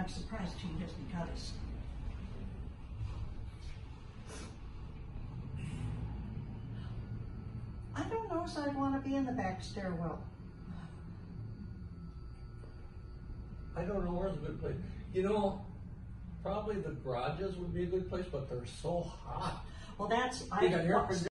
not surprised too, just because. I don't know if I'd want to be in the back stairwell. I don't know where's a good place. You know, probably the garages would be a good place, but they're so hot. Well, that's, You got air conditioning.